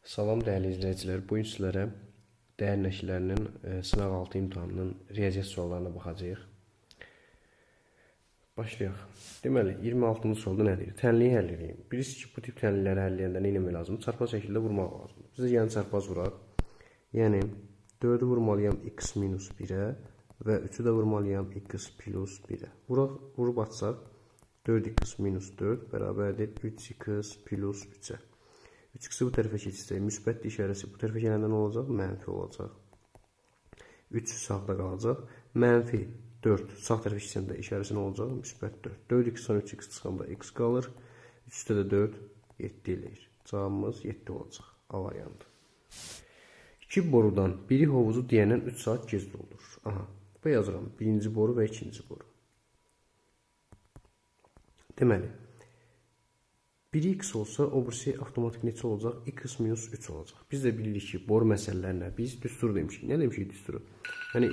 Salam dəyərli izləyicilər. Bu gün sizlərə dəyər nəşrlərinin sınaq altı imtahanının riyaziyyat suallarına baxacağıq. Başlayaq. Deməli, 26-cı sualda nə deyir? Tənliyi həll edin. Bilirsiniz ki, bu tip tənliləri həll edəndə nə etmək lazımdır? Çarpaz şəkildə vurmaq lazımdır. Biz yəni çarpaz vuraq. Yəni 4-ü vurmalıyam x minus 1-ə və 3-ü də vurmalıyam x plus 1-ə. Vurub atsaq 4x minus 4 bərabərdir 3x plus 3-ə. 3x-i bu tərəfə keçsək, müsbət işarəsi bu tərəfə gələndə nə olacaq? Mənfi olacaq. 3 sağda qalacaq. Mənfi 4 sağ tərəfə keçəndə işarəsi nə olacaq? Müsbət 4. 4x-dan 3x çıxanda x qalır. 3-də də 4 7 eləyir. Cavabımız 7 olacaq. A variantı. 2 borudan biri hovuzu deyəndən 3 saat gec doldurur. Aha, bu yazıram. Birinci boru və ikinci boru. Deməli, 1x olsa, o birisi avtomatik neçə olacaq? X minus 3 olacaq. Biz də bilirik ki, boru məsələlərinə biz düstur demişik. Nə demişik düsturu? Yəni,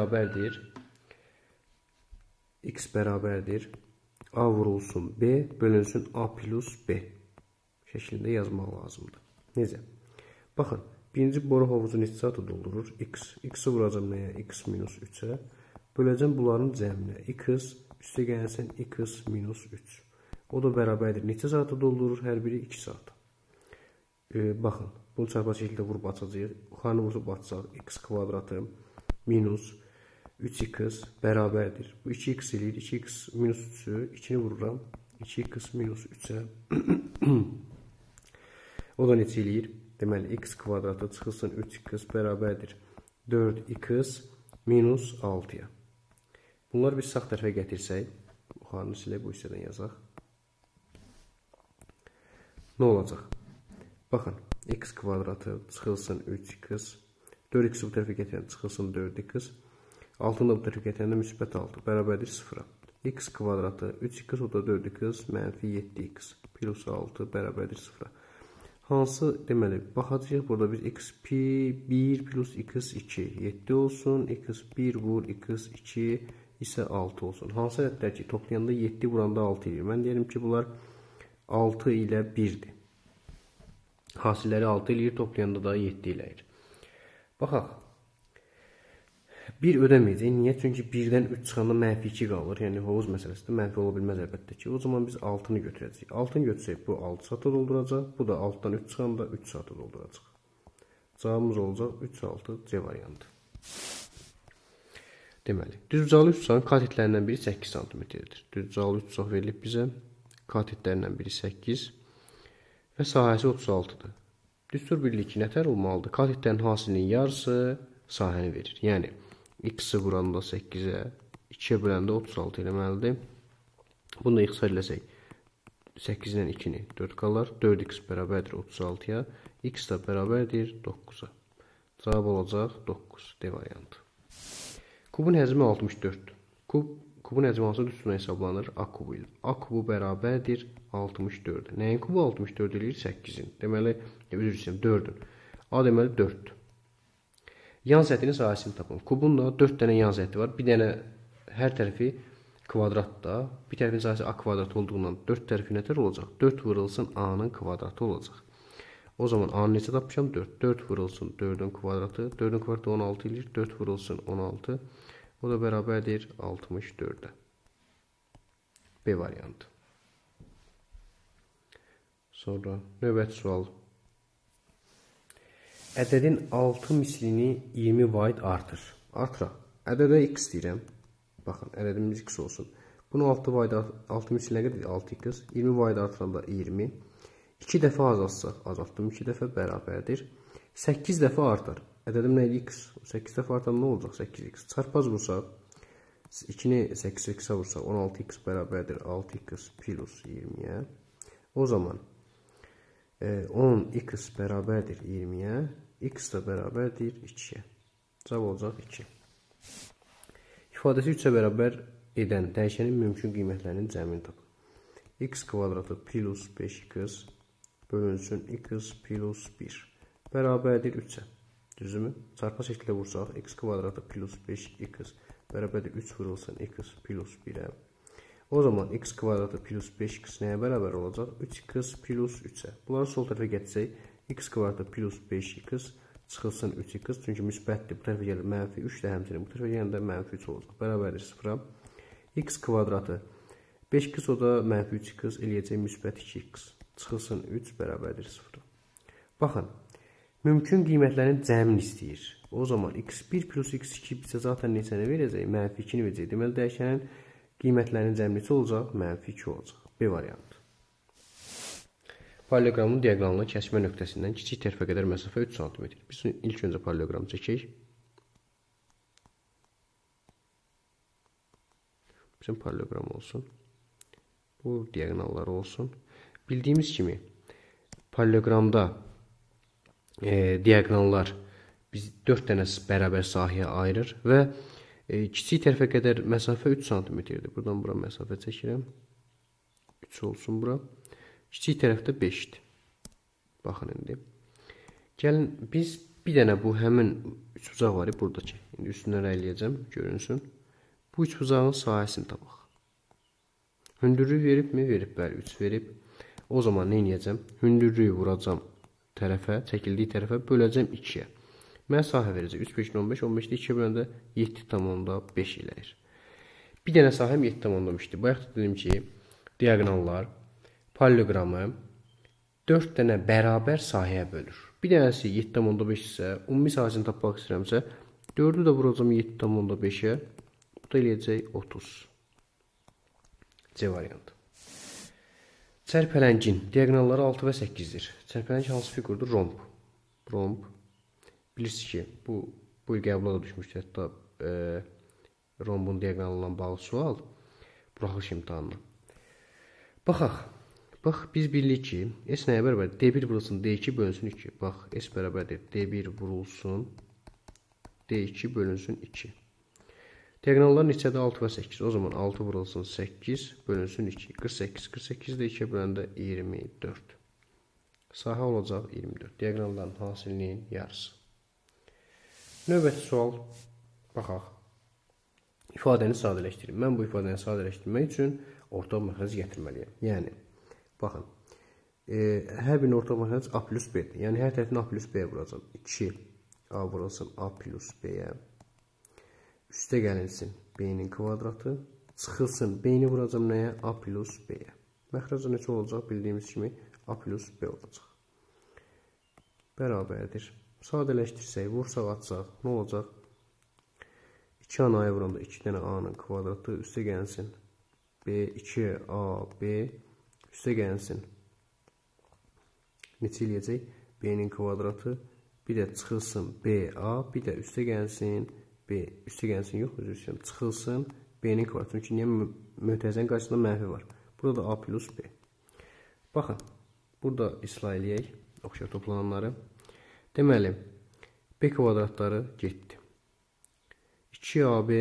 x bərabərdir A vurulsun B bölünsün A plus B şəklində yazmaq lazımdır. Necə? Baxın, birinci boru hovuzu neçə saatı doldurur? X. X-i vuracam nəyə? X minus 3-ə. Böləcəm bunların cəminə. X üstə gəlsən X minus 3. O da bərabərdir. Neçə saatı doldurur? Hər biri 2 saat. Baxın, bunu çarpaz şəkildə vurub açacağıq. Yuxarını vurub açacaq. X kvadratı minus 3x bərabərdir. Bu 2x eləyir. 2x minus 3-ü 2-ni vururam. 2x minus 3-ə. O da neçə eləyir? Deməli, x kvadratı çıxılsın 3x bərabərdir. 4x minus 6-ya. Bunlar biz sağ tərəfə gətirsək, yuxarını silək, bu hissədən yazaq. Nə olacaq? Baxın, x kvadratı çıxılsın 3x, 4x bu tərəfə gətirəndə çıxılsın 4x, 6-nı da bu tərəfə gətirəndə müsbət 6, bərabərdir 0-a. X kvadratı 3x, o da 4x, mənfi 7x, plus 6, bərabərdir 0-a. Hansı, deməli, baxacaq, burada biz x1 plus x2, 7 olsun, x1 vur, x2 isə 6 olsun. Hansı ədədlər ki, toplayanda 7, vuranda 6 edir. Mən deyəlim ki, bunlar 6 ilə 1-dir. Hasilləri 6 eləyir, toplayanda da 7 eləyir. Baxaq. 1 ödəməyəcək. Niyə? Çünki 1-dən 3 çıxanda mənfi 2 qalır. Yəni, hovuz məsələsində mənfi ola bilməz əlbəttə ki. O zaman biz 6-nı götürəcəyik. 6-nı götürsək, bu 6 saata dolduracaq. Bu da 6-dan 3 çıxanda 3 saata dolduracaq. Cavabımız olacaq 3-6 C variantı. Deməli, düzbucaqlı üçbucağın katitlərindən biri 8 cm-dir. Düzbucaqlı üçbucaq verilib bizə. Katitlərindən biri 8 və sahəsi 36-dır. Düstur bilik ki, nətər olmalıdır? Katitlərin hasilinin yarısı sahəni verir. Yəni, x-i vuranda 8-ə, 2-yə böləndə 36 eləməlidir. Bunu da x eləsək, 8-dən 2-ni 4 qalar. 4x bərabərdir 36-ya, x da bərabərdir 9-a. Cavab olacaq 9, D variantı. Kubun həcmi 64-dür. Kubun həcmi hansı düsturuna hesablanır? A kubu ilə. A kubu bərabərdir 64-dür. Nəyin kubu 64 eləyir? 8-in. Deməli, üzr istəyirəm, 4-ün. A deməli 4-dür. Yan səthinin sahəsini tapın. Kubun da 4 dənə yan səthi var. Bir dənə hər tərəfi kvadratda. Bir tərəfin sahəsi A kvadratı olduğundan 4 tərəfi nətər olacaq? 4 vurulsun A-nın kvadratı olacaq. O zaman A-nı neçə tapmışam? 4. 4 vurulsun 4-ün kvadratı. 4-ün kvadratı 16 eləyir. 4 vurulsun 16. O da bərabərdir 64-ə. B variantı. Sonra növbəti sual. Ədədin 6 mislini 20 vaid artır. Artıraq. Ədədə x deyirəm. Baxın, ədədimiz x olsun. Bunu 6 misli nə qədər? 6x. 20 vaid artıranda 20. 2 dəfə azaltsaq, azaltdım 2 dəfə bərabərdir. 8 dəfə artar. Ədədim nə idi? X. 8 dəfə artan nə olacaq? 8x. Çarpaz vursaq, 2-ni 8x-ə vursaq, 16x bərabərdir 6x plus 20-yə. O zaman 10x bərabərdir 20-yə, x da bərabərdir 2-yə. Cavab olacaq 2. İfadəsi 3-ə bərabər edən dəyişənin mümkün qiymətlərinin cəmini tapın. X kvadratı plus 5x bölünsün x plus 1 bərabərdir 3-ə. Düzümü? Çarpaz şəkildə vursaq, x kvadratı plus 5x bərabərdir 3 vurulsun x plus 1-ə. O zaman x kvadratı plus 5x nəyə bərabər olacaq? 3x plus 3-ə. Bunları sol tərəfə gətirsək, x kvadratı plus 5x çıxılsın 3x. Çünki müsbətdir. Bu tərəfə gəlir mənfi 3 də həmçinin. Bu tərəfə gəlir də mənfi 3 olacaq. Bərabərdir 0-a. X kvadratı 5x o da mənfi 3x eləyəcək müsbət 2x. Çıxılsın 3 bərabərdir 0-a. Baxın. Mümkün qiymətlərin cəmini istəyir. O zaman x1 plus x2 bizə zaten neçəni verəcək? Mənfi 2-ni verəcək. Deməli, dəyişənin qiymətlərinin cəmi neçə olacaq? Mənfi 2 olacaq. B variantı. Paralleloqramın diaqonalına kəsmə nöqtəsindən kiçik tərəfə qədər məsafə 3 cm. Biz ilk öncə paralleloqramı çəkək. Bizim paralleloqram olsun. Bu diaqonallar olsun. Bildiyimiz kimi paralleloqramda diaqonallar biz 4 dənə bərabər sahəyə ayırır və kiçik tərəfə qədər məsafə 3 cm-dir. Buradan bura məsafə çəkirəm. 3 olsun bura. Kiçik tərəfdə 5-dir. Baxın indi. Gəlin biz bir dənə bu həmin üçbucaq var buradakı. İndi üstündən əyləyəcəm, görünsün. Bu üçbucağın sahəsini tapaq. Hündürlüyü veribmi? Verib, bəli, 3 verib. O zaman nə edəcəm? Hündürlüyü vuracam tərəfə, çəkildiyi tərəfə böləcəm 2-yə. Mənə sahə verəcək 3, 5, 15, 15-də 2-yə böləndə 7,5 eləyir. Bir dənə sahəm 7,5-dir. Bayaq da dedim ki, diaqonallar paralleloqramı 4 dənə bərabər sahəyə bölür. Bir dənəsi 7,5 isə, ümumi sahəsini tapmaq istəyirəmsə, 4-ü də vuracam 7,5-ə, bu da eləyəcək 30. C variantı. Çərpələngin diaqonalları 6 və 8-dir. Çərpələng hansı figurdur? Romb. Romb. Bilirsiniz ki, bu il qəbula da düşmüşdür. Hətta rombun diaqonalından bağlı sual buraxılış imtahanına. Baxaq. Bax, biz bilirik ki, S nəyə bərabərdir? D1 vurulsun, D2 bölünsün 2. Bax, S bərabərdir. D1 vurulsun, D2 bölünsün 2. Diaqonallar neçədir? 6 və 8. O zaman 6 vurulsun 8 bölünsün 2. 48. 48 də 2-yə böləndə 24. Sahə olacaq 24. Diaqonalların hasilinin yarısı. Növbəti sual. Baxaq. İfadəni sadələşdirin. Mən bu ifadəni sadələşdirmək üçün ortaq məxrəc gətirməliyəm. Yəni, baxın, hər birinin ortaq məxrəc A plus B-dir. Yəni, hər tərəfini A plus B-yə vuracam. 2A vurulsun A plus B-yə. Üstə gəlinsin B-nin kvadratı. Çıxılsın B-ni vuracam nəyə? A plus B-yə. Məxrəcə neçə olacaq? Bildiyimiz kimi A plus B olacaq. Bərabərdir. Sadələşdirsək, vursaq, açsaq, nə olacaq? 2 A-ya vuranda 2 dənə A-nın kvadratı üstə gəlsin. B, 2A, B üstə gəlsin. Neçə eləyəcək? B-nin kvadratı, bir də çıxılsın BA, bir də üstə gəlsin B, üstə gəlsin, yox, özür istəyirəm, çıxılsın B-nin kvadratı. Çünki niyə mötərizənin qarşısında mənfi var. Burada da A plus B. Baxın, burada islah eləyək, oxşar toplananları. Deməli, B kvadratları getdi. 2AB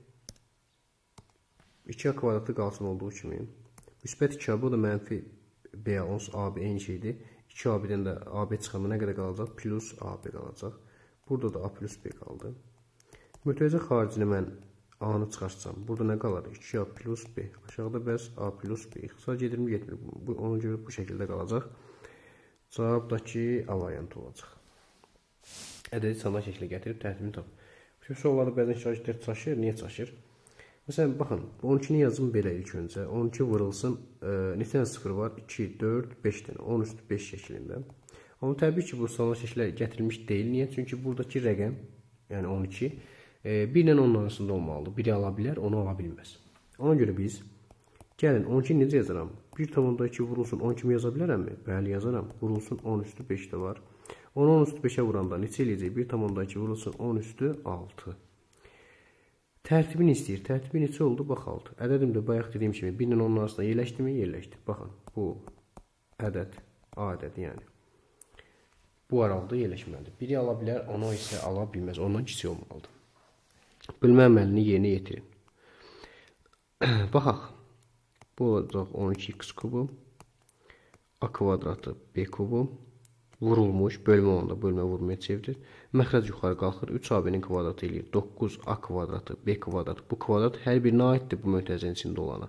2A kvadratı qalsın olduğu kimi. Müsbət 2AB, o da mənfi B, onsuz AB eyni şeydir. 2AB-dən də AB çıxanda nə qədər qalacaq? Plus AB qalacaq. Burada da A plus B qaldı. Mötərizə xaricində mən A-nı çıxarsam, burada nə qalır? 2A plus B. Aşağıda bəs A plus B. İxtisar gedirmi, getmir. Ona görə bu şəkildə qalacaq. Cavabdakı A variantı olacaq. Ədədi standart şəklə gətirib tərtibini tap. Bu suallarda bəzən şagirdlər çaşır. Niyə çaşır? Məsələn, baxın, 12-ni yazım belə ilk öncə. 12 vurulsun, neçə dənə 0 var? 2, 4, 5 dənə. 10 üstü 5 şəklində. Amma təbii ki, bu standart şəklə gətirilmiş deyil. Niyə? Çünki buradakı rəqəm, yəni 12, 1 ilə 10 arasında olmalıdır. Biri ala bilər, onu ala bilməz. Ona görə biz, gəlin, 12 necə yazaram? 1,2 vurulsun 10 kimi yaza bilərəmmi? Bəli, yazaram. Vurulsun 10 üstü 5 də var. 10 üstü 5-ə vuranda neçə eləyəcək? 1,2 vurulsun 10 üstü 6. Tərtibini istəyir. Tərtibi neçə oldu? Bax 6. Ədədim də bayaq dediyim kimi 1 ilə 10 arasında yerləşdimi? Yerləşdi. Baxın, bu ədəd, A ədədi yəni. Bu aralıqda yerləşməlidir. Biri ala bilər, onu isə ala bilməz. Ondan kiçik olmalıdır. Bölmə əməlini yerinə yetirin. Baxaq. Bu olacaq 12x kubu. A kvadratı B kubu. Vurulmuş, bölmə olanda bölmə vurmaya çevirir. Məxrəc yuxarı qalxır. 3AB-nin kvadratı eləyir. 9A kvadratı, B kvadratı. Bu kvadrat hər birinə aiddir bu mötərizənin içində olana.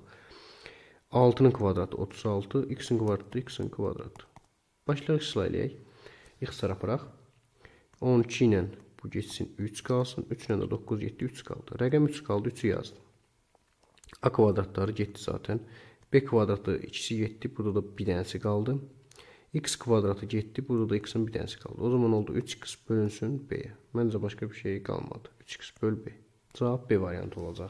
6-nın kvadratı 36, x-in kvadratı, x-in kvadratı. Başlayaq islah eləyək. x çarparaq. 12 ilə bu geçsin 3 qalsın. 3 ilə də 9 getdi 3 qaldı. Rəqəm 3 qaldı 3'ü yazdım. A kvadratları getdi zaten. B kvadratı ikisi getdi. Burada da bir dənəsi qaldı. X kvadratı getdi. Burada da x'in bir dənəsi qaldı. O zaman oldu 3x bölünsün b-yə. Məncə başqa bir şey qalmadı. 3x böl b. Cavab B variantı olacaq.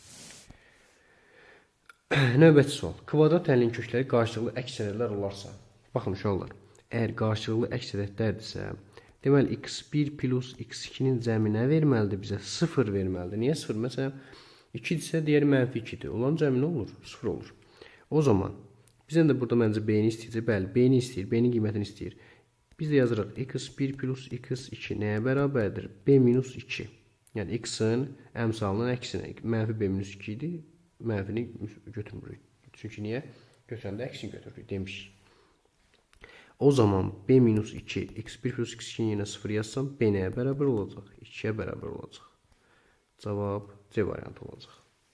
Növbəti sual. Kvadrat tənliyin kökləri qarşılıqlı əks ədədlər olarsa. Baxın uşaqlar. Əgər qarşılıqlı əks ədədlərdirsə, deməli x1 plus x2-nin cəmi nə verməlidir bizə? 0 verməlidir. Niyə 0? Məsələn, 2-dirsə, digəri mənfi 2-dir. Olan cəmi nə olur? 0 olur. O zaman bizdən də burada məncə b-ni istəyəcək. Bəli, b-ni istəyir, b-nin qiymətini istəyir. Biz də yazırıq x1 plus x2 nəyə bərabərdir? b minus 2. Yəni x-in əmsalının əksinə. Mənfi b minus 2 idi. Mənfini götürmürük. Çünki niyə? Götürəndə əksini götürürük demişik. O zaman b minus 2 x1 plus x2 yenə 0 yazsam b nəyə bərabər olacaq? 2-yə bərabər olacaq. Cavab C variantı olacaq.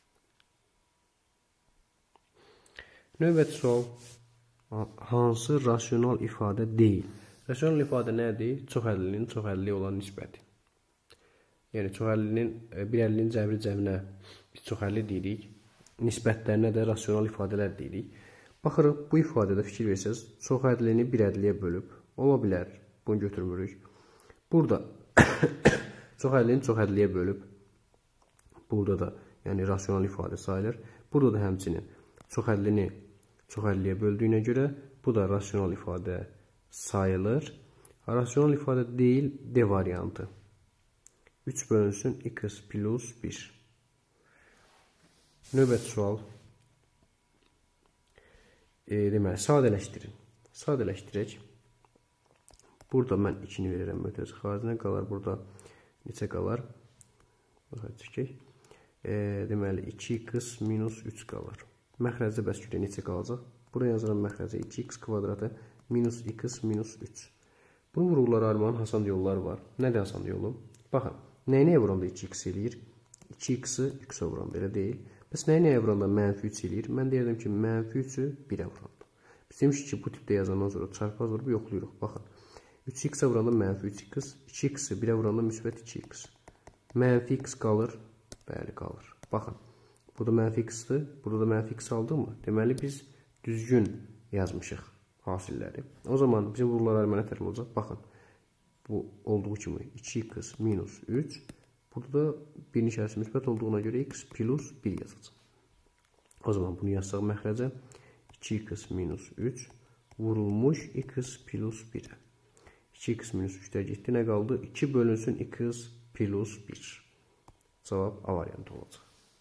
Növbəti sual. Hansı rasional ifadə deyil? Rasional ifadə nədir? Çoxhəllinin çoxhəlliyə olan nisbəti. Yəni çoxhəllinin birhəllinin cəbri cəminə biz çoxhəlli deyirik. Nisbətlərinə də rasional ifadələr deyirik. Baxırıq, bu ifadədə fikir versəz, çoxhədlini bir ədliyə bölüb, ola bilər, bunu götürmürük. Burada çoxhədlini çoxhədliyə bölüb, burada da yəni rasional ifadə sayılır. Burada da həmçinin çoxhədlini çoxhədliyə böldüyünə görə, bu da rasional ifadə sayılır. Rasional ifadə deyil, D variantı. 3 bölünsün x plus 1. Növbəti sual. Deməli, sadələşdirin. Sadələşdirək. Burada mən 2-ni verirəm mötərizə xaricinə. Qalar burada neçə qalar? Baxaq çəkək. Deməli, 2x minus 3 qalar. Məxrəcdə bəs görə neçə qalacaq? Buraya yazıram məxrəcə 2x kvadratı minus x minus 3. Bunu vururlar ayırmanın asan yolları var. Nədir asan yolu? Baxın, nəyə vuranda 2x eləyir? 2x-ı x-ə vuranda elə deyil. Bəs nəyə vuranda mənfi 3 eləyir? Mən deyirdim ki, mənfi 3-ü 1-ə vuranda. Biz demişik ki, bu tipdə yazandan sonra çarpaz vurub yoxlayırıq. Baxın, 3x-ə vuranda mənfi 3x, 2x-i 1-ə vuranda müsbət 2x. Mənfi x qalır, bəli qalır. Baxın, burada mənfi x-dır, burada da mənfi x aldıq mı? Deməli, biz düzgün yazmışıq hasilləri. O zaman bizim vururlar ayrımına tərəf olacaq. Baxın, bu olduğu kimi 2x minus 3. Burada da birinci şərsi müsbət olduğuna görə x plus 1 yazacaq. O zaman bunu yazsaq məxrəcə 2x minus 3 vurulmuş x plus 1. 2x minus 3-lər getdi. Nə qaldı? 2 bölünsün x plus 1. Cavab A variantı olacaq.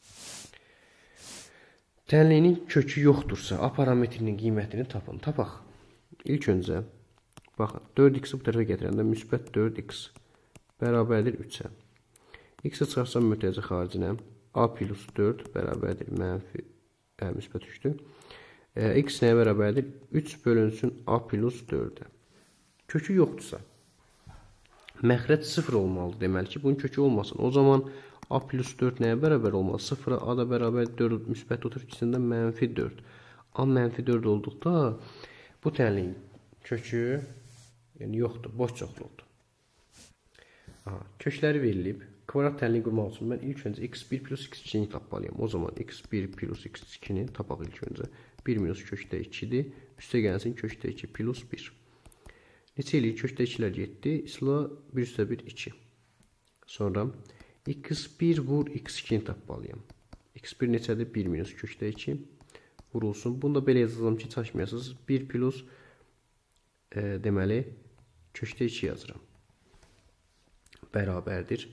Tənliyinin kökü yoxdursa, A parametrinin qiymətini tapın. Tapaq. İlk öncə, baxın, 4x-i bu tərəfə gətirəndə müsbət 4x bərabərdir 3-ə. X-i çıxarsam mötərizə xaricinə A plus 4 bərabərdir mənfi müsbət 3-dür. X nəyə bərabərdir? 3 bölünsün A plus 4-ə. Kökü yoxdursa, məxrəc 0 olmalıdır. Deməli ki, bunun kökü olmasın. O zaman A plus 4 nəyə bərabər olmalı? 0-a A da bərabər 4 müsbət otur ikisində mənfi 4. A mənfi 4 olduqda bu tənliyin kökü yəni yoxdur, boş çoxluqdur. Kökləri verilib. Kvadrat tənliyi qurmaq üçün mən ilk öncə x1 plus x2-ni tapmalıyım. O zaman x1 plus x2-ni tapaq ilk öncə. 1 minus kökdə 2-dir. Üstə gəlsin kökdə 2 plus 1. Neçə eləyir? Kökdə 2-lər getdi. İsla 1 üstə 1, 2. Sonra x1 vur x2-ni tapmalıyım. x1 neçədir? 1 minus kökdə 2 vurulsun. Bunu da belə yazalım ki, çaşmayasınız. 1 plus deməli kökdə 2 yazıram. Bərabərdir.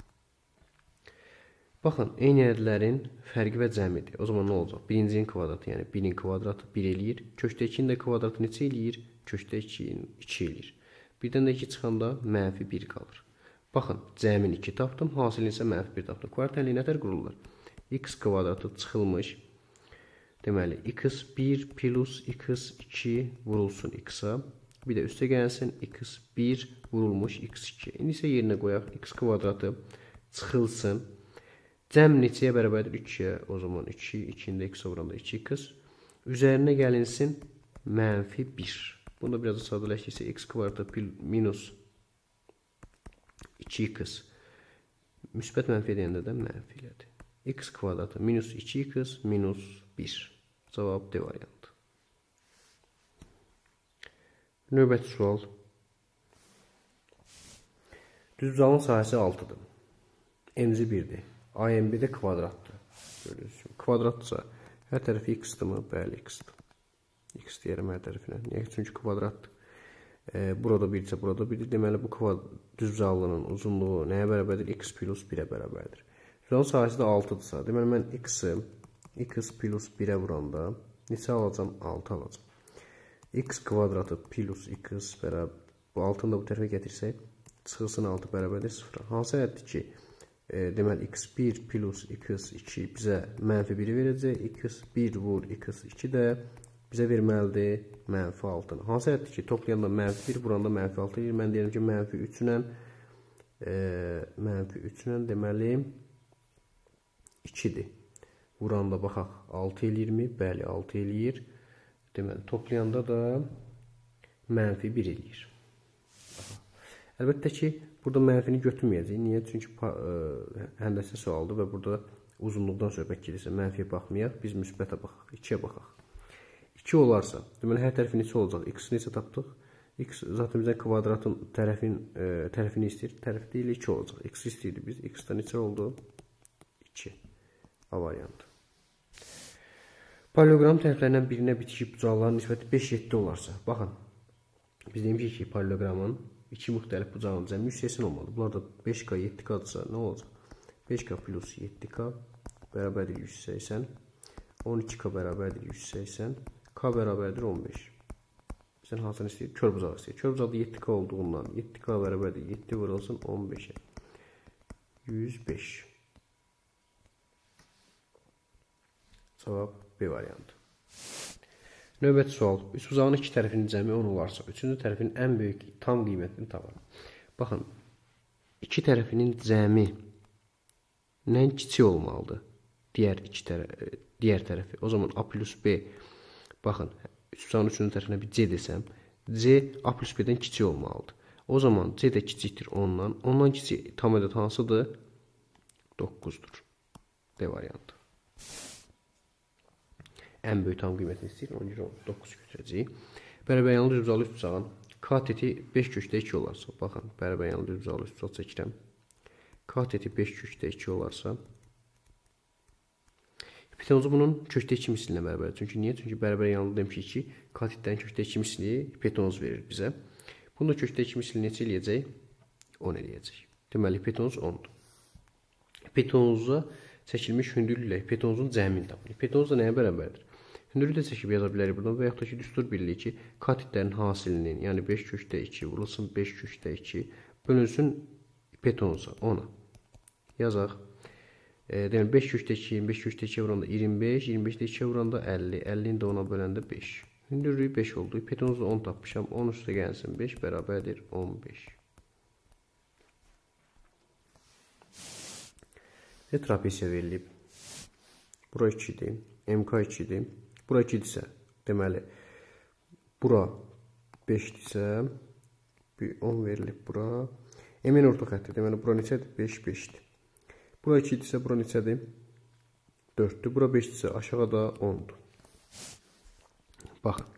Baxın, eyni ədədlərin fərqi və cəmidir. O zaman nə olacaq? Birincinin kvadratı, yəni 1-in kvadratı 1 eləyir. Kökdə 2-nin də kvadratı neçə eləyir? Kökdə 2-in 2 eləyir. Birdən də 2 çıxanda mənfi 1 qalır. Baxın, cəmin 2 tapdım, hasilin isə mənfi 1 tapdım. Kvadrat tənliyi nətər qurulur? X kvadratı çıxılmış. Deməli, x1 plus x2 vurulsun x-a. Bir də üstə gəlsin x1 vurulmuş x2. İndi isə yerinə qoyaq. X kvadratı çıxılsın. Cəm neçəyə bərabərdir? 2-yə. O zaman 2, 2-ndə x vuranda 2x. Üzərinə gəlinsin mənfi 1. Bunda biraz da sadələşdirsə x kvadratı minus 2x müsbət mənfi edəndə də mənfi elədi. X kvadratı minus 2x minus 1. Cavab D variantı. Növbəti sual. Düzbucağın sahəsi 6-dır. Enci 1-dir. AMB də kvadratdır. Görürsünüz. Kvadratdırsa hər tərəfi x-dır mı? Bəli, x-dır. X deyərəm hər tərəfinə. Niyə? Çünki kvadratdır. Burada 1-dirsə, burada 1-dir. Deməli, bu düzbucaqlının uzunluğu nəyə bərabərdir? X plus 1-ə bərabərdir. Düzbucağın sahəsi də 6-dırsa, deməli, mən x-i x plus 1-ə vuranda neçə alacam? 6 alacam. X kvadratı plus x bərabər. Bu 6-nı da bu tərəfə gətirsək, çıxılsın 6 bərabərdir 0. Hansı əddir ki, deməli, x1 plus x2 bizə mənfi 1-i verəcək. x1 vur x2 də bizə verməlidir mənfi 6-nı. Hansı əddir ki, toplayanda mənfi 1, vuranda mənfi 6 edir. Mən deyirəm ki, mənfi 3 ilə deməli 2-dir. Vuranda baxaq, 6 eləyirmi? Bəli, 6 eləyir. Deməli, toplayanda da mənfi 1 eləyir. Əlbəttə ki, burada mənfini götürməyəcək. Niyə? Çünki həndəsə sualdır və burada uzunluqdan söhbət gedirsə mənfiyə baxmayaq. Biz müsbətə baxaq, 2-yə baxaq. 2 olarsa, deməli, hər tərəfi neçə olacaq? X neçə tapdıq? X zaten bizdən kvadratın tərəfini istəyir. Tərəf deyil, 2 olacaq. X istəyirdi biz. X-da neçə oldu? 2. A variantı. Parallelogram tərəflərindən birinə bitişik bucaqların nisbəti 5-7 olarsa, baxın, biz demişik ki, paralelogramın 2 müxtəlif bucağının cəmi 180 olmalı. Bunlar da 5K, 7K-dırsa nə olacaq? 5K plus 7K bərabərdir 180, 12K bərabərdir 180, K bərabərdir 15. Bizdən hansını istəyir? Kör bucağı istəyir. Kör bucaqda 7K olduğundan 7K bərabərdir 7 vurulsun 15-ə. 105. Cavab B variantı. Növbəti sual. Üçbucağın iki tərəfinin cəmi 10 olarsa, üçüncü tərəfin ən böyük tam qiymətini tapın. Baxın, iki tərəfinin cəmi nə kiçik olmalıdır? Digər tərəfi. O zaman A plus B. Baxın, üçbucağın üçüncü tərəfinə bir C desəm, C A plus B-dən kiçik olmalıdır. O zaman C də kiçikdir 10-dan. Ondan kiçik tam ədəd hansıdır? 9-dur. D variantı. Ən böyük tam qiymətini istəyir. 9 götürəcəyik. Bərabəryanlı düzbucaqlı üçbucağın kateti 5 kökdə 2 olarsa, baxın, bərabəryanlı düzbucaqlı üçbucaq çəkirəm. Kateti 5 kökdə 2 olarsa, hipotenuzu bunun kökdə 2 mislinə bərabər. Çünki niyə? Çünki bərabəryanlı demişik ki, katetlərin kökdə 2 misli hipotenuz verir bizə. Bunu da kökdə 2 misli neçə eləyəcək? 10 eləyəcək. Deməli, hipotenuz 10-dur. Hipotenuza çəkilmiş hündürlüklə hipotenuzun cəmini tapın. Hipotenuz da nəyə bərabərdir? Hündürlüklə çəkib yaza bilərik buradan və yaxud da ki, düstur birliyi ki, katetlərin hasilinin, yəni 5 kökdə 2 vurulsun 5 kökdə 2 bölünsün hipotenuza 10-a. Yazaq. Deməli, 5 kökdə 2, 25 kökdə 2 vuranda 25, 25-də 2 vuranda 50, 50-ni də 10-a böləndə 5. Hündürlüyü 5 oldu. Hipotenuzda 10 tapmışam. 10 üstə gəlsin 5 bərabərdir 15. Trapesiya verilib. Bura 2-dir. MK 2-dir. Bura 2-dirsə, deməli, bura 5-dirsə, 10 verilib bura. MN orta xəttdir. Deməli, bura neçədir? 5, 5-dir. Bura 2-dirsə, bura neçədir? 4-dür. Bura 5-dirsə, aşağıda 10-dur. Baxın.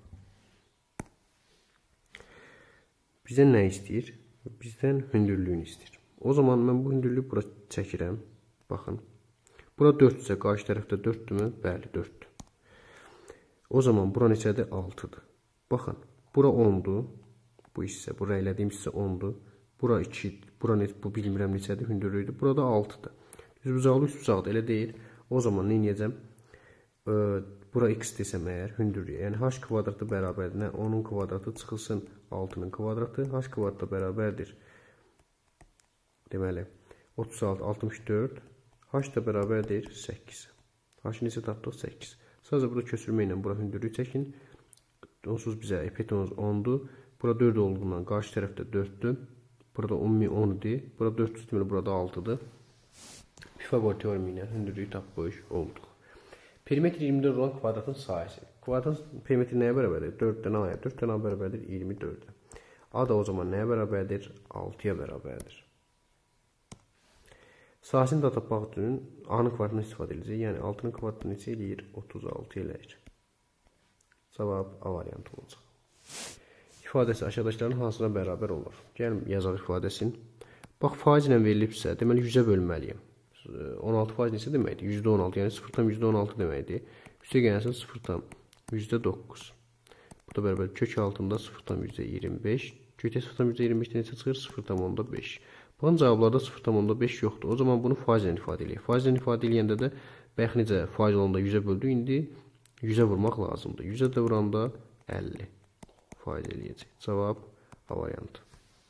Bizdən nə istəyir? Bizdən hündürlüyünü istəyir. O zaman mən bu hündürlüyü bura çəkirəm. Baxın. Bura 4-dürsə, qarşı tərəfdə 4-dürmü? Bəli, 4-dür. O zaman bura neçədir? 6-dır. Baxın, bura 10-dur. Bu hissə, bura elədiyim hissə 10-dur. Bura 2-dir. Bura bu bilmirəm neçədir? Hündürlüyüdür. Burada 6-dır. Düzbucaqlı üçbucaqdır, elə deyil. O zaman nə edəcəm? Bura x desəm əgər hündürlüyü. Yəni h kvadratı bərabərdir. Nə? 10-un kvadratı çıxılsın 6-nın kvadratı. H kvadratı bərabərdir. Deməli, 36, 64. H da bərabərdir 8. H neçə tapdıq? 8. Sadəcə burada köçürmə ilə bura hündürlük çəkin. Onsuz bizə hipotenuz 10-dur. Bura 4 olduğundan qarşı tərəfdə 4-dür. Burada 10-dir. Burada 400 deməli burada 6-dır. Pifagor teoremi ilə hündürlüyü tapmış olduq. Perimetr 24 olan kvadratın sahəsi. Kvadrat perimetri nəyə bərabərdir? 4-dən A-ya. 4-dən A bərabərdir 24-ə. A da o zaman nəyə bərabərdir? 6-ya bərabərdir. Sahəsini də tapmaq üçün A-nın kvadratını istifadə edəcək. Yəni 6-nın kvadratını neçə eləyir? 36 eləyir. Cavab A variantı olacaq. İfadəsi aşağıdakıların hansına bərabər olur? Gəlin yazaq ifadəsini. Bax, faiz ilə verilibsə, deməli 100-ə bölməliyəm. 16% neçə deməkdir? %16, yəni 0,16 deməkdir. Üstə gəlsin 0,9. Bu da bərabər kök altında 0,25. Kökdə 0,25 neçə çıxır? 0,5. Baxın, cavablarda 0,5 yoxdur. O zaman bunu faiz ilə ifadə edək. Faiz ilə ifadə edəndə də bayaq necə faiz olanda 100-ə böldük, indi 100-ə vurmaq lazımdır. 100-ə də vuranda 50 faiz eləyəcək. Cavab A variantı.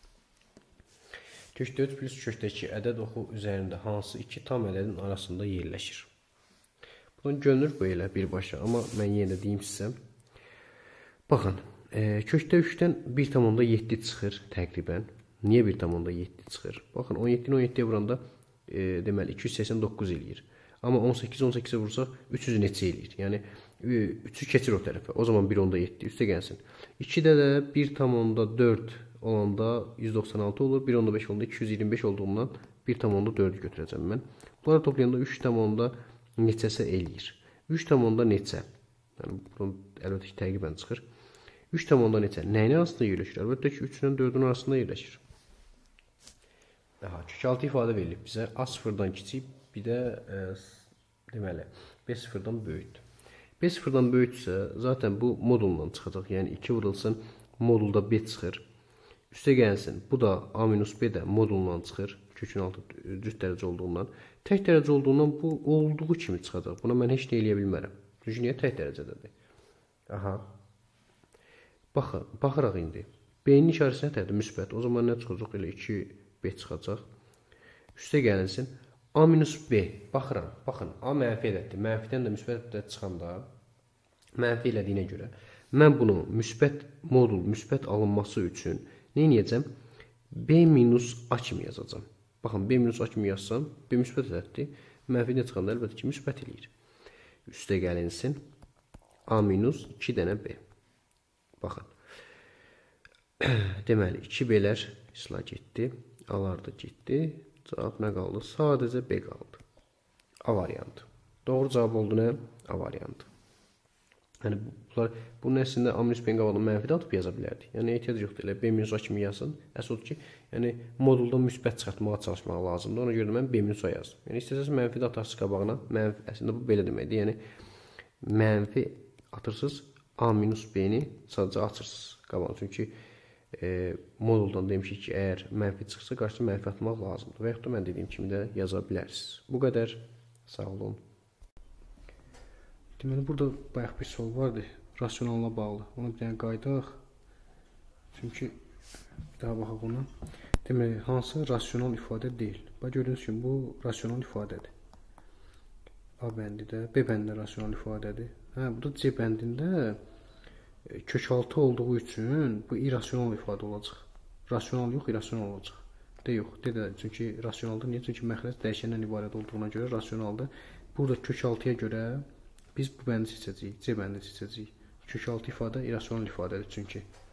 Kök 4 plus kökdəki ədəd oxu üzərində hansı iki tam ədədin arasında yerləşir? Bundan görünür belə birbaşa, amma mən yenə də deyim sizə. Baxın, kökdə 3-dən 1,7 çıxır təqribən. Niyə 1,7 çıxır? Baxın, 17-ni 17-yə vuranda deməli 289 eləyir. Amma 18-18-ə vursaq 300 neçə eləyir? Yəni 3-ü keçir o tərəfə. O zaman 1,7 üstə gəlsin. 2-də də 1,4 olanda 196 olur. 1,5 olanda 225 olduğundan 1,4'ü götürəcəm mən. Bunları toplayanda 3,4 neçəsə eləyir. 3,4 neçə? Yəni bunun əlbəttə ki, təqribən çıxır. 3,4 neçə? Nəyin arasında yerləşir? Əlbəttə ki, 3 ilə 4-ün arasında yerləşir. Kök 6 ifadə verilib bizə. A sıfırdan kiçik, bir də deməli B sıfırdan böyükdür. B sıfırdan böyüksə, zaten bu moduldan çıxacaq. Yəni 2 vurulsun, modulda B çıxır. Üstə gəlsin, bu da A minus B də modulundan çıxır. Kökün altı düz dərəcə olduğundan. Tək dərəcə olduğundan bu olduğu kimi çıxacaq. Buna mən heç nə eləyə bilmərəm. Çünki niyə tək dərəcədədir? Aha. Baxıraq indi. B-nin işarəsi nətədir? Müsbət. O zaman nə çıxacaq? Elə 2B çıxacaq. Üstə gəlinsin. A minus B. Baxıram. Baxın. A mənfi ədəddir. Mənfidən də müsbət ədəd çıxanda mənfi elədiyinə görə mən bunu müsbət modul, müsbət alınması üçün nə edəcəm? B minus A kimi yazacağam. Baxın, B minus A kimi yazsam, B müsbət ədəddir. Mənfidən çıxanda əlbəttə ki, müsbət eləyir. Üstə gəlinsin. A minus 2 dənə B. Baxın. Deməli, 2B'lər islah getdi. A'lar da getdi. Cavab nə qaldı? Sadəcə B qaldı. A variantı. Doğru cavab oldu nə? A variantı. Yəni, bunun əslində A minus B-nin qabağına mənfi də atıb yaza bilərdik. Yəni, ehtiyac yoxdur. Elə B minus A kimi yazsın. Əsl odur ki, yəni, moduldan müsbət çıxartmağa çalışmaq lazımdır. Ona görə də mən B minus A yazdım. Yəni, istəsəz mənfi də atarsınız qabağına. Mənfi, əslində bu belə deməkdir. Yəni, mənfi atırsınız, A minus B-ni sadəcə açırsınız qabağına. Çünki moduldan demişik ki, əgər mənfi çıxsa, qarşısında mənfi atmaq lazımdır. Və yaxud da mən dediyim kimi də yaza bilərsiniz. Bu qədər. Sağ olun. Deməli, burada bayaq bir sual vardı, rasionalla bağlı. Onu bir dənə qaydaq. Çünki bir daha baxaq ona. Deməli, hansı rasional ifadə deyil? Bax, gördüyünüz kimi, bu rasional ifadədir. A bəndidə, B bəndində rasional ifadədir. Bu da C bəndində kök 6 olduğu üçün bu irrasional ifadə olacaq. Rasional yox, irrasional olacaq. De yox, de çünki rasionaldır. Niyə? Çünki məxrəc dəyişəndən ibarət olduğuna görə rasionaldır. Burada kök 6-ya görə biz bu bəndi seçəcəyik, C bəndi seçəcəyik. Kök 6 ifadə irrasional ifadədir çünki.